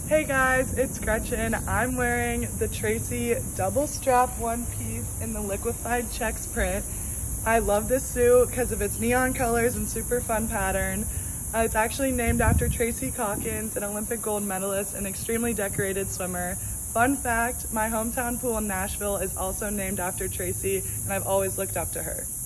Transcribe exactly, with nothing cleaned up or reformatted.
Hey guys, it's Gretchen. I'm wearing the Tracy double strap one piece in the liquefied checks print. I love this suit because of its neon colors and super fun pattern. Uh, it's actually named after Tracy Calkins, an Olympic gold medalist and extremely decorated swimmer. Fun fact, my hometown pool in Nashville is also named after Tracy, and I've always looked up to her.